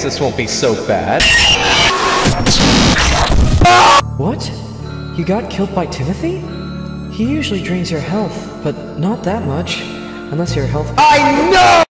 this won't be so bad. What? You got killed by Timothy? He usually drains your health, but not that much. Unless your health— I know!